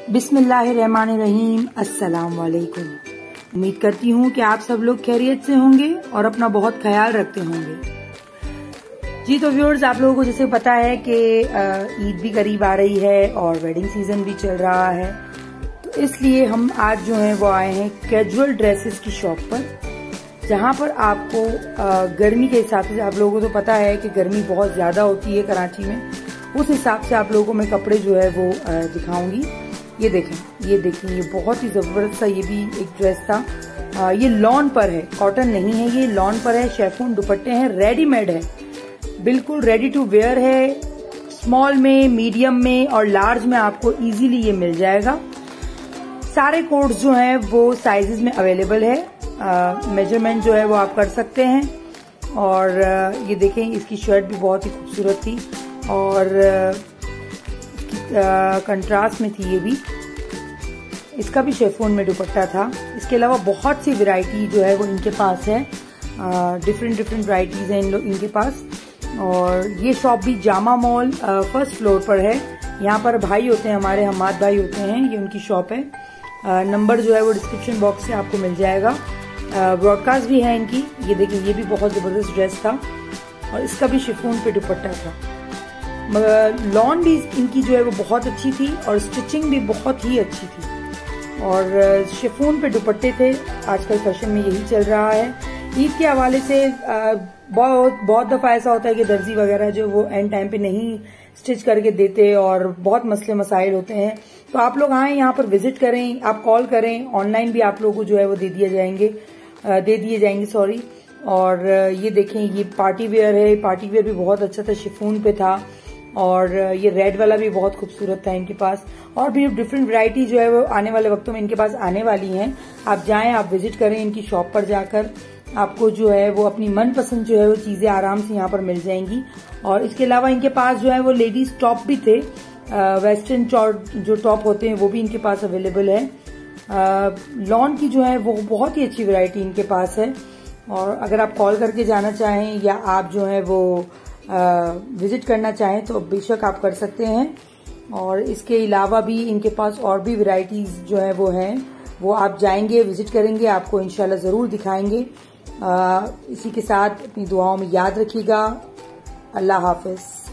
बिस्मिल्लाहिर्रहमानिर्रहीम। अस्सलाम वालेकुम। उम्मीद करती हूँ कि आप सब लोग खैरियत से होंगे और अपना बहुत ख्याल रखते होंगे। जी तो व्यूअर्स, आप लोगों को जैसे पता है कि ईद भी करीब आ रही है और वेडिंग सीजन भी चल रहा है, तो इसलिए हम आज जो है वो आए हैं कैजुअल ड्रेसेस की शॉप पर, जहाँ पर आपको गर्मी के हिसाब से, आप लोगों को तो पता है कि गर्मी बहुत ज्यादा होती है कराची में, उस हिसाब से आप लोगों को मैं कपड़े जो है वो दिखाऊंगी। ये देखें, ये बहुत ही जबरदस्त सा ये भी एक ड्रेस था। ये लॉन पर है, कॉटन नहीं है, ये लॉन पर है। शेफून दुपट्टे हैं, रेडीमेड है, बिल्कुल रेडी टू वेयर है। स्मॉल में, मीडियम में और लार्ज में आपको इजीली ये मिल जाएगा। सारे कोड्स जो हैं वो साइजेस में अवेलेबल है। मेजरमेंट जो है वो आप कर सकते हैं। और ये देखें, इसकी शर्ट भी बहुत ही खूबसूरत थी और कंट्रास्ट में थी ये भी। इसका भी शेफून में दुपट्टा था। इसके अलावा बहुत सी वैरायटी जो है वो इनके पास है, डिफरेंट वैरायटीज हैं इनके पास। और ये शॉप भी जामा मॉल फर्स्ट फ्लोर पर है। यहाँ पर भाई होते हैं हमारे, हमाद भाई होते हैं, ये उनकी शॉप है। नंबर जो है वो डिस्क्रिप्शन बॉक्स से आपको मिल जाएगा। ब्रॉडकास्ट भी है इनकी। ये देखिए, ये भी बहुत जबरदस्त ड्रेस था और इसका भी शिफॉन पे दुपट्टा था। लॉन भी इनकी जो है वो बहुत अच्छी थी और स्टिचिंग भी बहुत ही अच्छी थी और शिफॉन पे दुपट्टे थे। आजकल फैशन में यही चल रहा है। ईद के हवाले से बहुत दफा ऐसा होता है कि दर्जी वगैरह जो वो एंड टाइम पे नहीं स्टिच करके देते और बहुत मसले मसाइल होते हैं। तो आप लोग आए, यहाँ पर विजिट करें, आप कॉल करें, ऑनलाइन भी आप लोगों को जो है वो दे दिए जाएंगे सॉरी। और ये देखें, ये पार्टी वेयर है। पार्टी वेयर भी बहुत अच्छा था, शिफॉन पे था। और ये रेड वाला भी बहुत खूबसूरत था इनके पास। और भी डिफरेंट वैरायटी जो है वो आने वाले वक्तों में इनके पास आने वाली हैं। आप जाएं, आप विजिट करें इनकी शॉप पर जाकर, आपको जो है वो अपनी मनपसंद जो है वो चीजें आराम से यहाँ पर मिल जाएंगी। और इसके अलावा इनके पास जो है वो लेडीज टॉप भी थे, वेस्टर्न जो टॉप होते हैं वो भी इनके पास अवेलेबल है। लॉन की जो है वो बहुत ही अच्छी वैरायटी इनके पास है। और अगर आप कॉल करके जाना चाहें या आप जो है वो विजिट करना चाहें तो बेशक आप कर सकते हैं। और इसके अलावा भी इनके पास और भी वैरायटीज जो है वो हैं, वो आप जाएंगे, विजिट करेंगे, आपको इंशाल्लाह जरूर दिखाएंगे। इसी के साथ अपनी दुआओं में याद रखिएगा। अल्लाह हाफिज।